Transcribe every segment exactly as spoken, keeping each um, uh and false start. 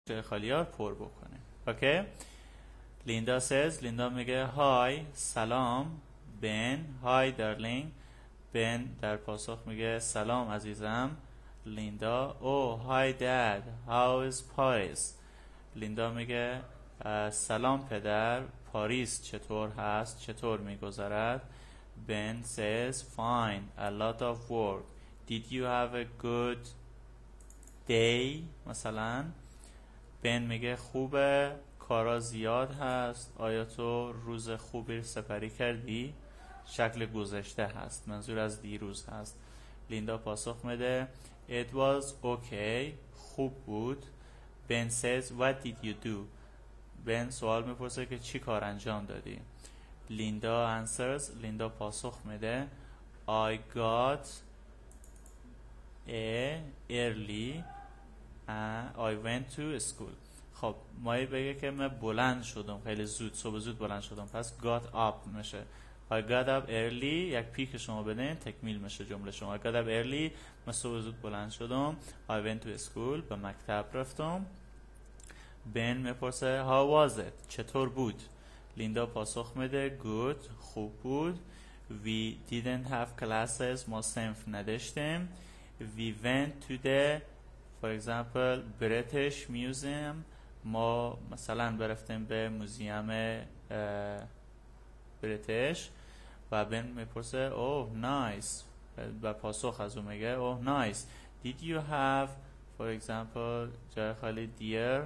جای خالی ها پر بکنه. اوکی. لیندا says لیندا میگه های سلام بن. های دارلینگ. بن در پاسخ میگه سلام عزیزم. لیندا او های داد how is Paris. لیندا میگه سلام پدر، پاریس چطور هست، چطور میگذرد. بن says fine a lot of work did you have a good day مثلا. بن میگه خوبه، کارا زیاد هست، آیا تو روز خوبی سپری کردی؟ شکل گذشته هست، منظور از دیروز هست. لیندا پاسخ میده it was okay خوب بود. بن says what did you do. بن سوال میپرسه که چی کار انجام دادی. لیندا answers لیندا پاسخ میده I got a early and I went to school. خب مایی بگه که من بلند شدم خیلی زود، صبح زود بلند شدم، پس got up میشه. I got up early یک پیک شما بدین تکمیل میشه جمله شما. I got up early من صبح زود بلند شدم. I went to school به مکتب رفتم. بن میپرسه how was it چطور بود. لیندا پاسخ میده good خوب بود. We didn't have classes ما صنف نداشتیم. We went to the for example British Museum ما مثلا برفتیم به موزیم بریتیش. و بن میپرسه اوه نایس و پاسخ از اون میگه اوه نایس. Did you have for example جای خالی dear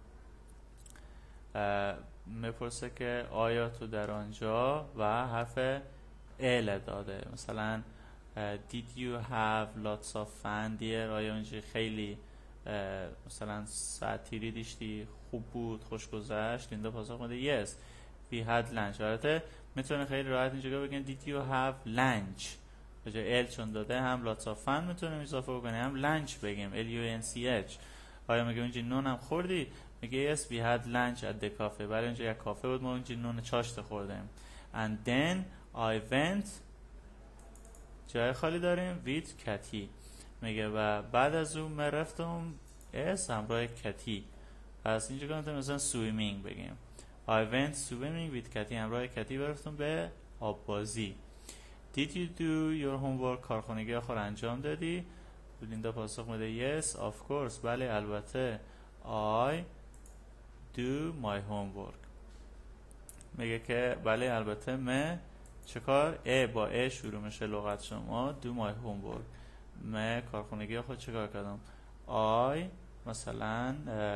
میپرسه که آیا تو در آنجا و حرف ال داده مثلا did you have lots of fun dear آیا اونجا خیلی مثلا ساعتی داشتی خوب بود خوش گذشت. لیندا پاسخ میده yes we had lunch. البته میتونه خیلی راحت اینجا بگن did you have lunch به جای ال چون داده هم lots of fun میتونیم اضافه بکنیم هم lunch بگیم L U N C H. آیا میگه اونجا نون هم خوردی میگه yes we had lunch at the cafe برای اینجا یک کافه بود ما اونجا نون چاشت خوردیم. and then I went جای خالی داریم with Katy میگه و بعد از اون من رفتم اس همراه کتی. پس اینجا کنیم مثلا swimming بگیم I went swimming with Katy همراه کتی برفتم به آب بازی. Did you do your homework کارخانگی آخر انجام دادی. لیندا پاسخ میده yes of course بله البته I do my homework میگه که بله البته من چه کار ا با ا شروع میشه لغت شما do my homework من کارخانگی خود چه کار کردم. I مثلا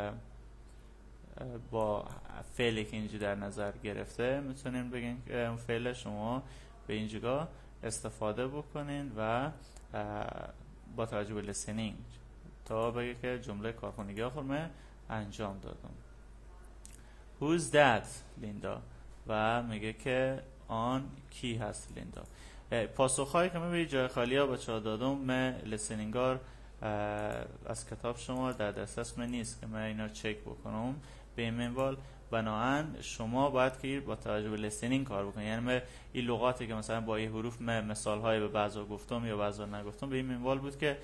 با فعلی که اینجا در نظر گرفته میتونین بگین که فعل شما به اینجا استفاده بکنین و با توجه به listening تا بگه که جمله کارخانگی آخر من انجام دادم. Who's that لیندا و میگه که آن کی هست لیندا. پاسخهایی که من به جای خالی ها بچه ها دادم من لسنینگار از کتاب شما در دسترس من نیست که من اینا چک بکنم به این منوال. بناهن شما باید که با توجه به لسنینگ کار بکنید. یعنی من این لغاتی که مثلا با این حروف من مثال های به بعضا گفتم یا بعضا نگفتم به این منوال بود که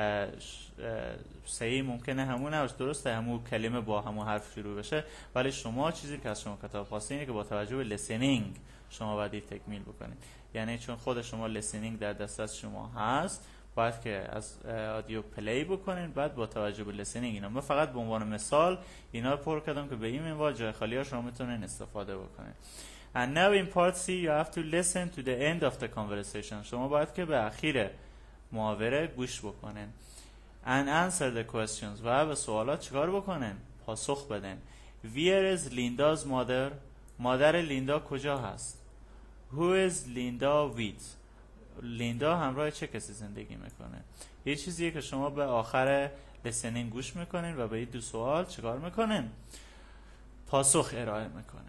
صحیح ممکنه همون نباشه درسته همون کلمه با همون حرف شروع بشه ولی شما چیزی که از شما کتاب خواسته اینه که با توجه به لسنینگ شما باید تکمیل بکنید. یعنی چون خود شما لسنینگ در دسترس شما هست باید که از آدیو پلی بکنین بعد با توجه به لسنینگ اینا. من فقط به عنوان مثال اینا رو پر کردم که به این منوال جای خالی ها شما میتونین استفاده بکنین. And now in part C you have to listen to the end of the conversation. شما باید که به اخیر محاوره گوش بکنین. And answer the questions و به سوالات چیکار بکنین؟ پاسخ بدین. Where is Linda's mother؟ مادر لیندا کجا هست؟ Who is Linda with؟ لیندا همراه چه کسی زندگی میکنه؟ یه چیزیه که شما به آخر لسنینگ گوش میکنین و به این دو سوال چیکار میکنین؟ پاسخ ارائه میکنین.